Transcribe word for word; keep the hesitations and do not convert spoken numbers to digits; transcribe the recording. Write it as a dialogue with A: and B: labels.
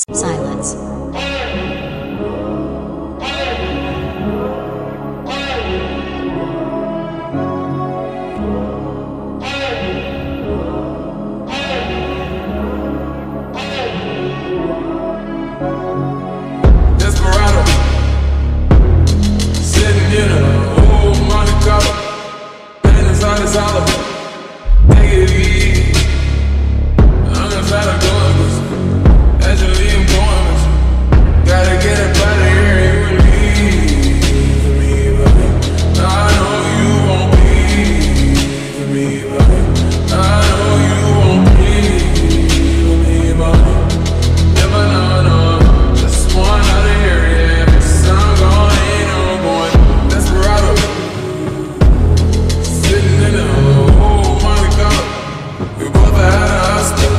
A: Silence.
B: Desperado, sitting in a old Monte Carlo, and inside this hollow, take it easy. I'm inside of guns, actually I'm going, gotta get up out of here, you and me, baby. I know you won't leave me, baby. I know you won't leave me, baby. Never know, no, just one out of here, yeah. Cause I'm gone, ain't no going. Desperado, sitting in a old Monte Carlo, we both had a hospital.